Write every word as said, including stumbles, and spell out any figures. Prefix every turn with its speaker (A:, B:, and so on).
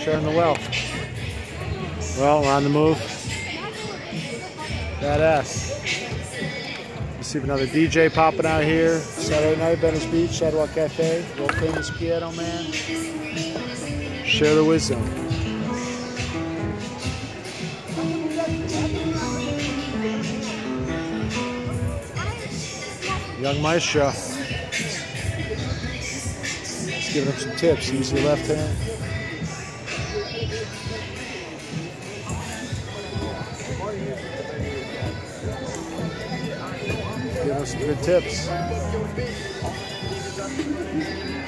A: sharing the wealth. Well, we're on the move. Badass. You see another D J popping out here. Saturday night, Venice Beach, Sidewalk Cafe. World famous piano man. Share the wisdom. Young maestro. Let's give him some tips. Use your left hand. Give us some good tips.